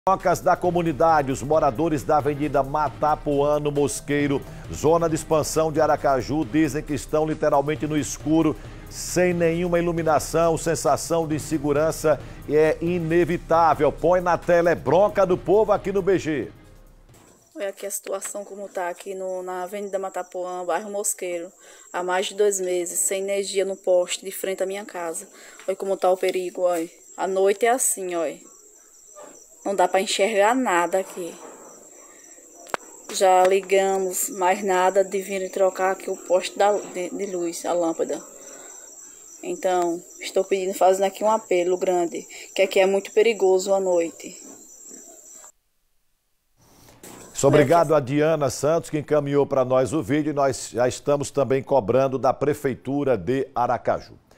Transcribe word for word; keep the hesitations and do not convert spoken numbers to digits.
Trocas da comunidade, os moradores da Avenida Matapuano Mosqueiro, zona de expansão de Aracaju, dizem que estão literalmente no escuro, sem nenhuma iluminação, sensação de insegurança é inevitável. Põe na tela, é bronca do povo aqui no B G. Olha aqui a situação como tá aqui no, na Avenida Matapuã, bairro Mosqueiro, há mais de dois meses, sem energia no poste de frente à minha casa. Olha como tá o perigo, olha. A noite é assim, olha. Não dá para enxergar nada aqui. Já ligamos, mais nada de vir trocar aqui o poste da, de, de luz, a lâmpada. Então, estou pedindo, fazendo aqui um apelo grande, que aqui é muito perigoso à noite. Obrigado a Diana Santos, que encaminhou para nós o vídeo, e nós já estamos também cobrando da Prefeitura de Aracaju.